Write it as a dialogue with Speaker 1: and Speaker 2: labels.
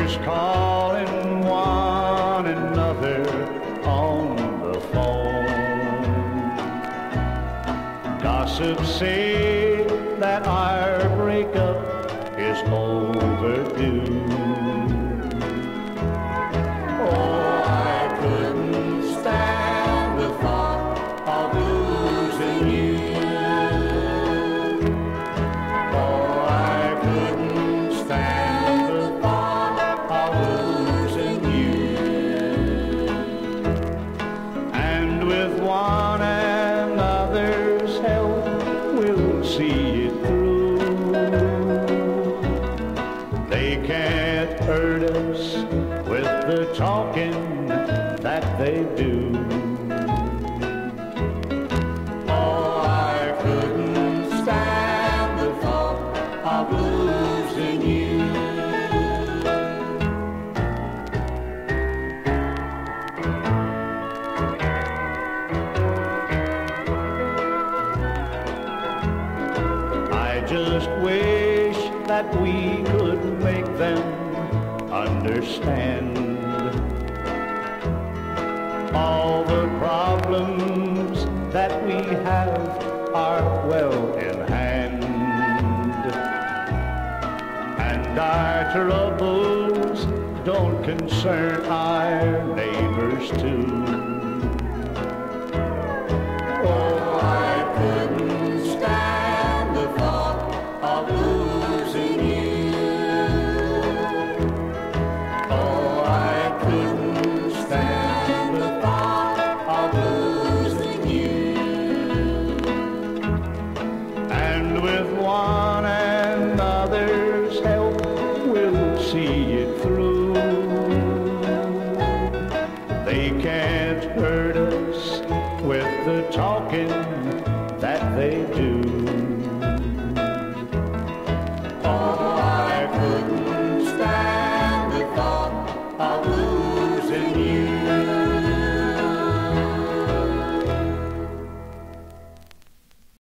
Speaker 1: Neighbors calling one another on the phone. Gossip say that our breakup is overdue. Oh, I couldn't stand the thought of losing you. Oh, I couldn't stand the thought of losing you. And with one another's help, we'll see it through. They can't hurt us with the talking that they do. Oh, I couldn't stand the thought of losing you. I just wish that we could make them understand all the problems that we have are well in hand, and our troubles don't concern our neighbors too. Oh, I couldn't stand the thought of losing you. Oh, I couldn't stand the thought of losing you. And with one another's help, we'll see it through. They can't hurt us with the talking that they do.